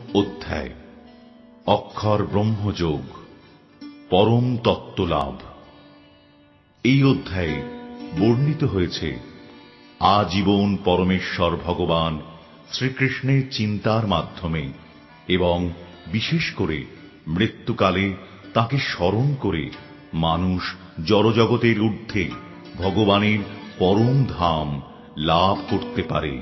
অধ্যায় অক্ষর ব্রহ্মযোগ পরম তত্ত্ব লাভ। এই অধ্যায়ে বর্ণিত হয়েছে আজীবন পরমেশ্বর ভগবান শ্রীকৃষ্ণের চিন্তার মাধ্যমে এবং বিশেষ করে মৃত্যুকালে তাকে স্মরণ করে মানুষ জড়জগতের ঊর্ধ্বে ভগবানের পরম ধাম লাভ করতে পারে।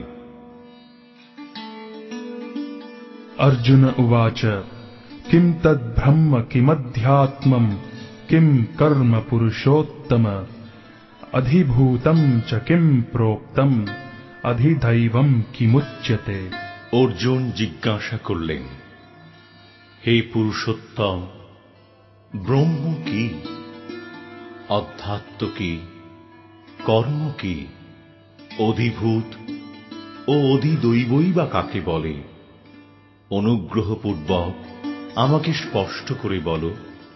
अर्जुन उवाच किं तद्ब्रह्म किमध्यात्मं किं कर्म पुरुषोत्तम अधिभूतं च किं प्रोक्तम अधिदैवं किमुच्यते। অর্জুন জিজ্ঞাসা করলেন, হে পুরুষোত্তম, ব্রহ্ম কি, অধ্যাত্ম কি, কর্ম কি, অধিভূত ও অধিদৈবই বা কাকে বলে? অনুগ্রহপূর্বক আমাকে স্পষ্ট করে বলো।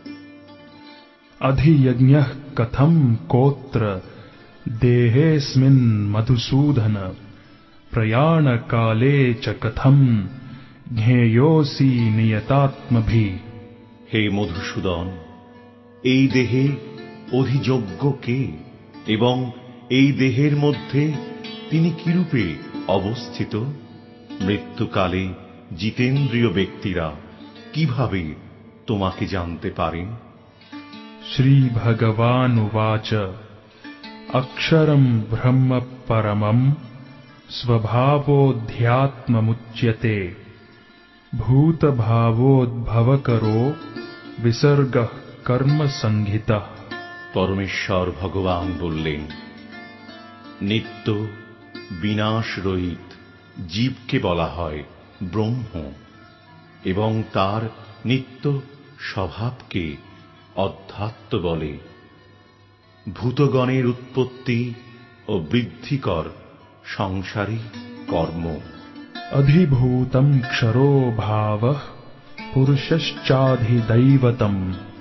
अधियज्ञः कथं कोत्र देहेऽस्मिन् मधुसूदन प्रयाणकाले च कथं ज्ञेयोऽसि नियतात्मभिः। হে মধুসূদন, এই দেহে অধিযোগ্য কে এবং এই দেহের মধ্যে তিনি কিরূপে অবস্থিত? মৃত্যুকালে জিতেন্দ্রিয় ব্যক্তিরা কিভাবে তোমাকে জানতে পারেন? श्री भगवानुवाच अक्षरं ब्रह्म परमं स्वभावोऽध्यात्ममुच्यते भूतभावोद्भवकरो विसर्गः कर्म संहितः। পরমেশ্বর ভগবান বললেন, নিত্য বিনাশ রহিত জীবকে বলা হয় ব্রহ্ম এবং তার নিত্য স্বভাবকে অধ্যাত্ম বলে। ভূতগণের উৎপত্তি ও বৃদ্ধিকর সংসারী কর্ম। अधिभूतं क्षरो भावः पुरुषश्चाधिदैवतम्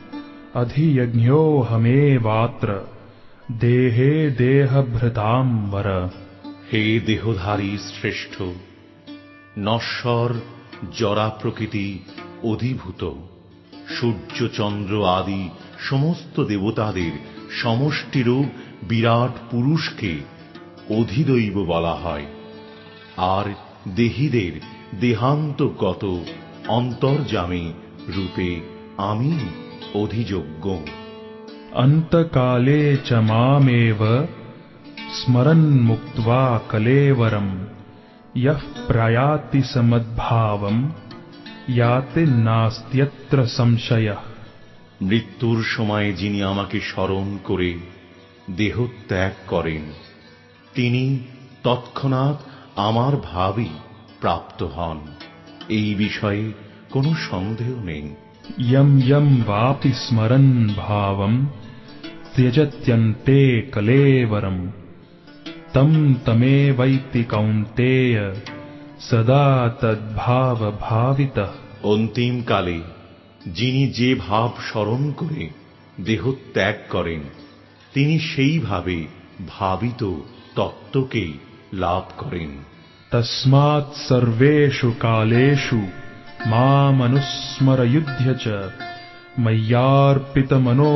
अधियज्ञोऽहमेवात्र देहे देहभृतां वर। হে দেহধারী শ্রেষ্ঠ, নশ্বর জরা প্রকৃতি অধিভূত সূর্য চন্দ্র আদি সমস্ত দেবতাদের সমষ্টিরূপ বিরাট পুরুষকে অধিদৈব বলা হয়, আর দেহীদের দেহান্তগত অন্তর্যামী রূপে আমি অধিযোগ্য। अन्तकाले च मामेव स्मरन् मुक्त्वा कलेवरं यः प्रयाति समद्भावं याति नास्त्यत्र संशयः। মৃত্যুর সময় যিনি আমাকে স্মরণ করে দেহত্যাগ করেন, তিনি তৎক্ষণাৎ আমার ভাবই প্রাপ্ত হন, এই বিষয়ে কোনো সন্দেহ নেই। यं यं वापि स्मरन् भावं त्यजत्यन्ते कलेवरं तं तमेवैति कौन्तेय सदा तद्भावभावितः। অন্তিমকালে যিনি যে ভাব স্মরণ করে দেহত্যাগ করেন, তিনি সেইভাবে ভাবিত তত্ত্বকে লাভ করেন। तस्मात् सर्वेषु कालेषु मामनुस्मरयुध्य च मय्यार्पितमनो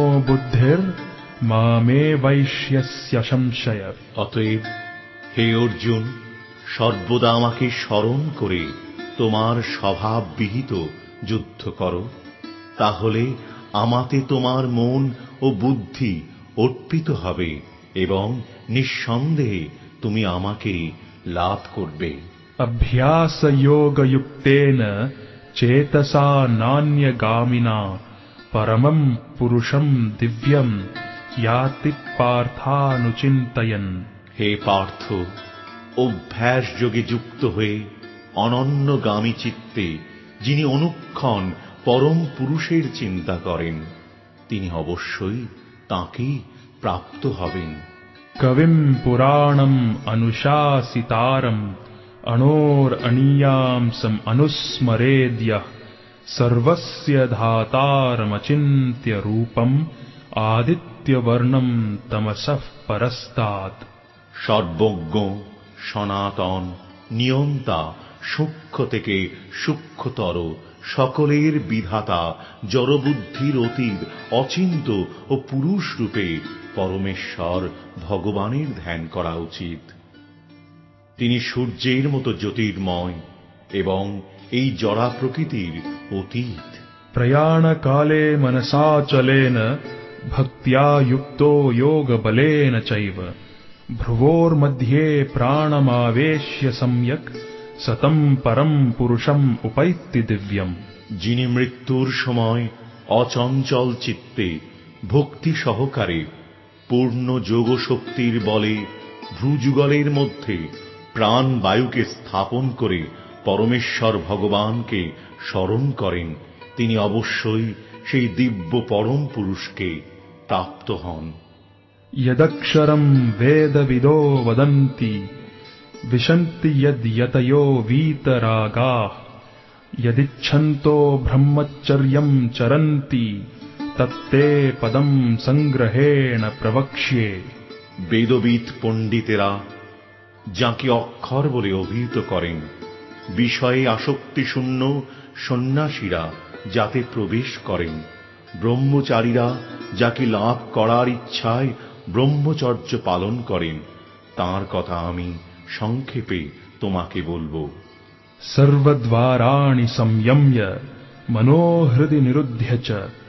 बुद्धिर्मामेवैष्यस्य संशय। অতএব হে অর্জুন, সর্বদা আমাকে স্মরণ করে তোমার স্বভাববিহিত যুদ্ধ করো, তাহলে আমাতে তোমার মন ও বুদ্ধি অর্পিত হবে এবং নিঃসন্দেহে তুমি আমাকে লাভ করবে। अभ्यासयोगयुक्तेन चेतसा नान्यगामिना परमं पुरुषं दिव्यं याति पार्थानुचिन्तयन्। হে পার্থ, অভ্যাস যোগে যুক্ত হয়ে অনন্যগামী চিত্তে যিনি অনুক্ষণ পরম পুরুষের চিন্তা করেন, তিনি অবশ্যই তাঁকেই প্রাপ্ত হবেন। कविं पुराणम् अनुशासितारम् अणोरनीयांसम् अनुस्मरेद्यः सर्वस्य धातारमचिन्त्य रूपम् आदित्यवर्णं तमसः परस्तात्। সর্বজ্ঞ, সনাতন, নিয়ন্তা, সূক্ষ্ম থেকে সূক্ষ্মতর সকলের বিধাতা জড়বুদ্ধির অতীত অচিন্ত ও পুরুষ রূপে পরমেশ্বর ভগবানের ধ্যান করা উচিত। তিনি সূর্যের মতো জ্যোতির্ময় এবং এই জড়া প্রকৃতির অতীত। প্রয়াণ কালে মনসা চলেন ভক্ত্যা যুক্তো যোগ বলেন চৈব ভ্রুভোর্মধ্যে প্রাণমাবেশ্য সম্যক সতম পরম পুরুষম উপৈতি দিব্যম। যিনি মৃত্যুর সময় অচঞ্চল চিত্তে ভক্তি সহকারে পূর্ণ যোগ শক্তির বলে ভ্রুযুগলের মধ্যে প্রাণ বায়ুকে স্থাপন করে পরমেশ্বর ভগবানকে স্মরণ করেন, তিনি অবশ্যই সেই দিব্য পরম পুরুষকে প্রাপ্ত হন। यदक्षरं वेदविदो वदन्ति विशन्ति यद्यतयो वीतरागाः यदिच्छन्तो ब्रह्मचर्यं चरन्ति तत्ते पदं संग्रहेण प्रवक्ष्ये। বেদবিদ পণ্ডিতেরা যাকে অক্ষর বলে অভিহিত করেন, বিষয়ে আসক্তিশূন্য সন্ন্যাসীরা যাতে প্রবেশ করেন, ব্রহ্মচারীরা যাকে লাভ করার ইচ্ছায় ব্রহ্মচর্য পালন করেন, তাঁর কথা আমি সংক্ষেপে তোমাকে বলবো। सर्वद्वाराणि संयम्य मनोहृदि निरुध्य च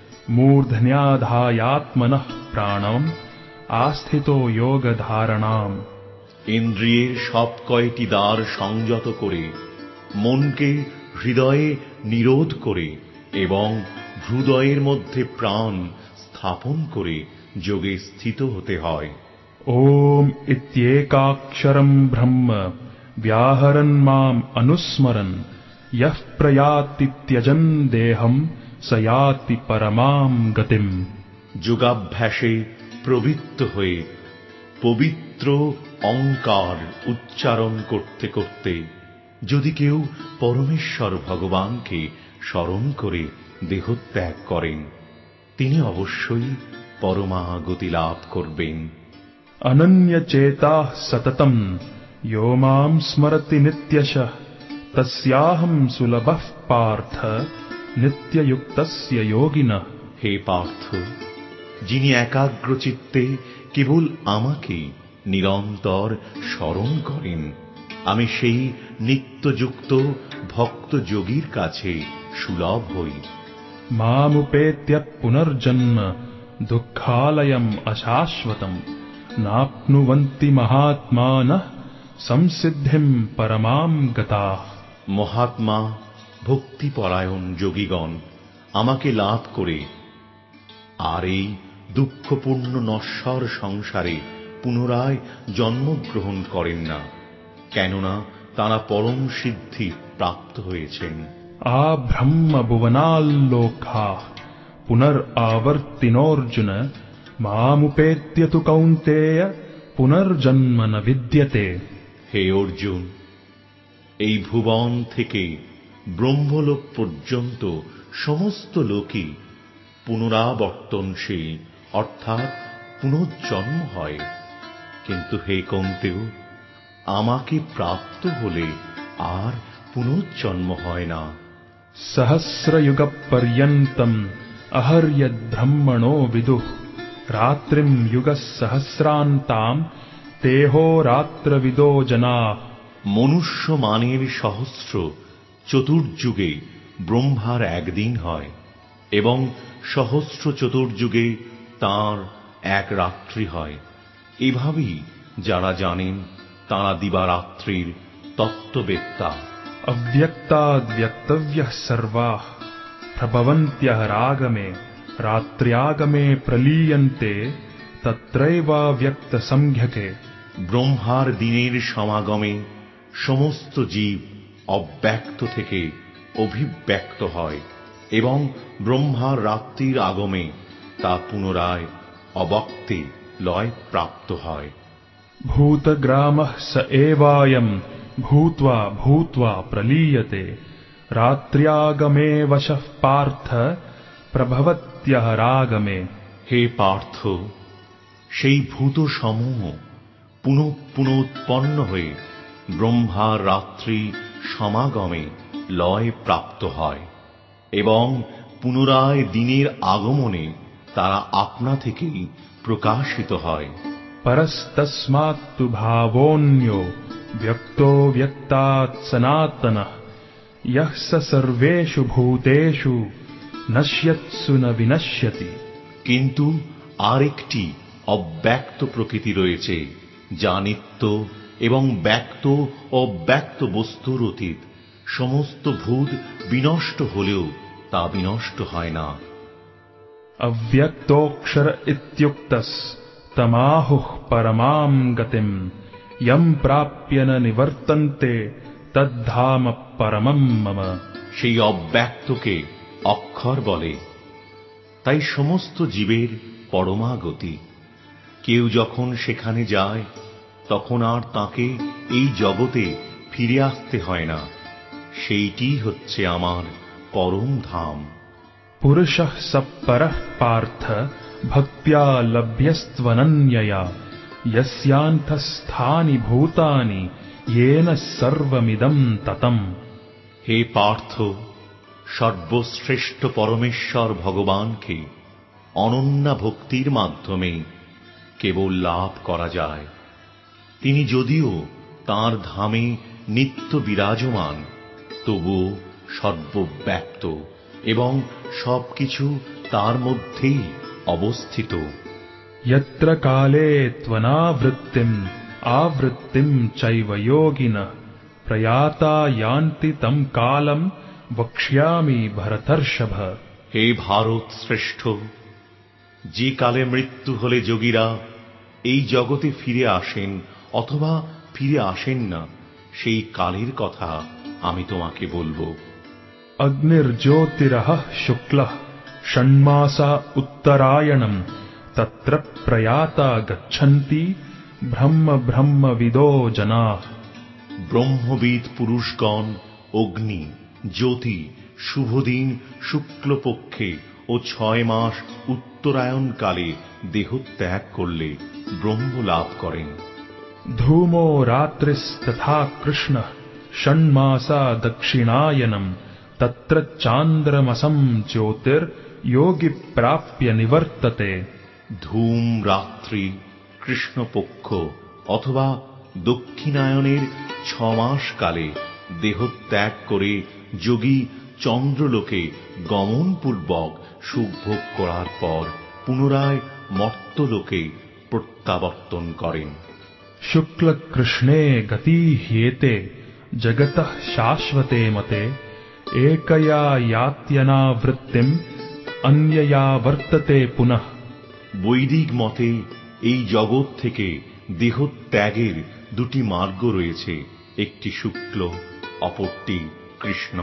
मूर्धन्याधायात्मनः प्राणम् आस्थितो योगधारणाम्। ইন্দ্রিয়ের সব কয়টি দ্বার সংযত করে মনকে হৃদয়ে নিরোধ করে এবং হৃদয়ের মধ্যে প্রাণ স্থাপন করে যোগে স্থিত হতে হয়। ओम इत्येकाक्षरं ब्रह्म व्याहरन् माम् अनुस्मरन् यः प्रयाति त्यजन् देहं स याति परमां गतिम्। যোগাভ্যাসে প্রবৃত্ত হয়ে পবিত্র অঙ্কার উচ্চারণ করতে করতে যদি কেউ পরমেশ্বর ভগবানকে স্মরণ করে দেহত্যাগ করেন, তিনি অবশ্যই পরমাগতি লাভ করবেন। अनन्य चेताः सततं यो मां स्मरति नित्यशः तस्याहं सुलभः पार्थ नित्ययुक्तस्य योगिनः। হে পার্থ, যিনি একাগ্র চিত্তে কেবল আমাকে নিরন্তর স্মরণ করেন, আমি সেই নিত্যযুক্ত ভক্ত যোগীর কাছে সুলভ হই। मामुपेत्य पुनर्जन्म दुःखालयम् अशाश्वतम् नाप्नुवन्ति महात्मानः संसिद्धिं परमां गताः। মহাত্মা ভক্তিপরায়ণ যোগীগণ আমাকে লাভ করে আর এই দুঃখপূর্ণ নশ্বর সংসারে পুনরায় জন্মগ্রহণ করেন না, কেননা তাঁরা পরম সিদ্ধি প্রাপ্ত হয়েছেন। आब्रह्म भुवनाल्लोकाः पुनरावर्तिनोऽर्जुन मामुपेत्य तु कौन्तेय पुनर्जन्म न विद्यते। হে অর্জুন, এই ভুবন থেকে ব্রহ্মলোক পর্যন্ত সমস্ত লোকই পুনরাবর্তনশীল অর্থাৎ পুনর্জন্ম হয়, কিন্তু হে কৌন্তেয়, আমাকে প্রাপ্ত হলে আর পুনর্জন্ম হয় না। सहस्रयुगपर्यन्तम् अहर्यद्ब्रह्मणो विदुः रात्रिं युगसहस्रान्ताम् तेहोरात्रविदो जनाः। মনুষ্য মানের সহস্র চতুর্যুগে ব্রহ্মার একদিন হয় এবং সহস্র চতুর্যুগে তাঁর এক রাত্রি হয়। এভাবেই যারা জানেন তাঁরা দিবারাত্রির তত্ত্ববেত্তা। अव्यक्ताद्व्यक्तव्यः सर्वाः प्रभवन्त्यः रागमे रात्र्यागमे प्रलीयन्ते तत्रैवाव्यक्तसंज्ञके। ব্রহ্মার দিনের সমাগমে সমস্ত জীব অব্যক্ত থেকে অভিব্যক্ত হয় এবং ব্রহ্মার রাত্রির আগমে তা পুনরায় অবক্তে লয় প্রাপ্ত হয়। भूतग्रामः स एवायम् भूत्वा भूत्वा प्रलीयते रात्र्यागमे वशः पार्थ प्रभवत्यः रागमे। হে পার্থ, সেই ভূত সমূহ পুনঃ পুনঃ উৎপন্ন হয়ে ব্রহ্মার রাত্রি সমাগমে লয় প্রাপ্ত হয় এবং পুনরায় দিনের আগমনে তারা আপনা থেকেই প্রকাশিত হয়। परस्तस्मात्तु भावोऽन्यो व्यक्तो व्यक्तात् सनातनः यः स सर्वेषु भूतेषु नश्यत्सु न विनश्यति। কিন্তু আরেকটি অব্যক্ত প্রকৃতি রয়েছে যা নিত্য এবং ব্যক্ত অব্যক্ত বস্তুর অতীত। সমস্ত ভূত বিনষ্ট হলেও তা বিনষ্ট হয় না। अव्यक्तोऽक्षर इत्युक्तस् तमाहुः परमां गतिम् यं प्राप्य न निवर्तन्ते तद्धाम परमं मम। সেই অব্যক্তকে অক্ষর বলে, তাই সমস্ত জীবের পরমাগতি। কেউ যখন সেখানে যায় তখন আর তাকে এই জগতে ফিরে আসতে হয় না। সেইটি হচ্ছে আমার পরম ধাম। पुरुषः स परः पार्थ भक्त्या लभ्यस्त्वनन्यया यस्यान्तःस्थानि भूतानि येन सर्वमिदं ततम्। হে পার্থ, সর্বশ্রেষ্ঠ পরমেশ্বর ভগবানকে অনন্যা ভক্তির মাধ্যমে কেবল লাভ করা যায়। তিনি যদিও তাঁর ধামে নিত্য বিরাজমান, তবুও সর্বব্যাপ্ত এবং সবকিছু তার মধ্যেই অবস্থিত। यत्र काले त्वनावृत्तिम् आवृत्तिम् चैव योगिनः प्रयाता यान्ति तं कालं वक्ष्यामि भरतर्षभ। হে ভারত শ্রেষ্ঠ, যে কালে মৃত্যু হলে যোগীরা এই জগতে ফিরে আসেন অথবা ফিরে আসেন না, সেই কালের কথা আমি তোমাকে বলবো। अग्निर्ज्योतिरः शुक्लः षण्मासा उत्तरायणम् तत्र प्रयाता गच्छन्ति ब्रह्म ब्रह्मविदो जनाः। ব্রহ্মবিদ পুরুষগণ অগ্নি, জ্যোতি, শুভদিন শুক্লপক্ষে ও 6 মাস উত্তরায়ণকালে দেহত্যাগ করলে ব্রহ্ম লাভ করেন। धूमो रात्रिस्तथा कृष्णः षण्मासा दक्षिणायनम् तत्र चान्द्रमसं ज्योतिर्योगी प्राप्य निवर्तते। ধূম রাত্রি, কৃষ্ণপক্ষ অথবা দক্ষিণায়নের 6 মাস কালে দেহত্যাগ করে যোগী চন্দ্রলোকে গমনপূর্বক সুখভোগ করার পর পুনরায় মর্ত্যলোকে প্রত্যাবর্তন করেন। शुक्ल कृष्णे गति ह्येते जगतः शाश्वते मते एकया यात्यनावृत्तिम् अन्यया वर्तते पुनः। বৈদিক মতে এই জগৎ থেকে দেহত্যাগের দুটি মার্গ রয়েছে, একটি শুক্ল, অপরটি কৃষ্ণ।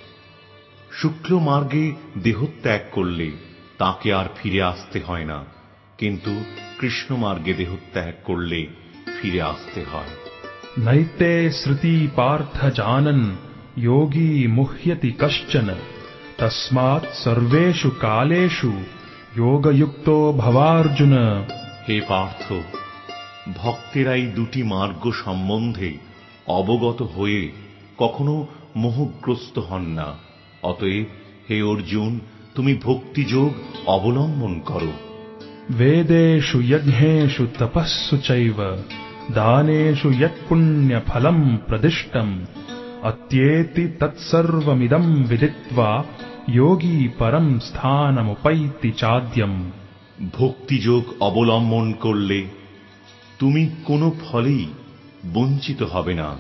শুক্ল মার্গে দেহত্যাগ করলে তাকে আর ফিরে আসতে হয় না, কিন্তু কৃষ্ণ মার্গে দেহত্যাগ করলে ফিরে আসতে হয়। नैते श्रुति पार्थ जानन् योगी मुह्यति कश्चन तस्मात् सर्वेषु कालेषु योगयुक्तो भवार्जुन। হে পার্থ, ভক্তেরা এই দুটি মার্গ সম্বন্ধে অবগত হয়ে কখনো মোহগ্রস্ত হন না। অতএব হে অর্জুন, তুমি ভক্তিযোগ অবলম্বন করো। वेदेषु यज्ञेषु तपस्सु चैव दानेषु यत्पुण्यफलं प्रदिष्टम् अत्येति तत्सर्वमिदं विदित्वा योगी परं स्थानमुपैति चाद्यम्। ভক্তিযোগ অবলম্বন করলে তুমি কোনো ফলেই বঞ্চিত হবে না।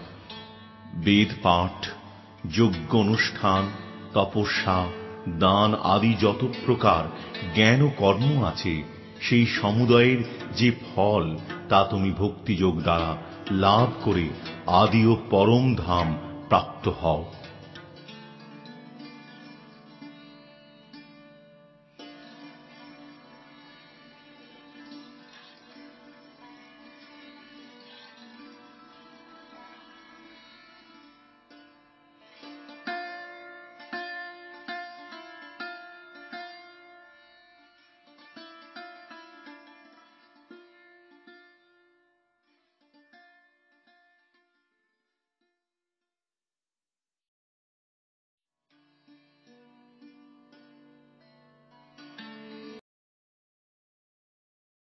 বেদ পাঠ, যজ্ঞ অনুষ্ঠান, তপস্যা, দান আদি যত প্রকার জ্ঞান ও কর্ম আছে, সেই সমুদয়ের যে ফল তা তুমি ভক্তিযোগ দ্বারা লাভ করে আদি ও পরম ধাম প্রাপ্ত হও।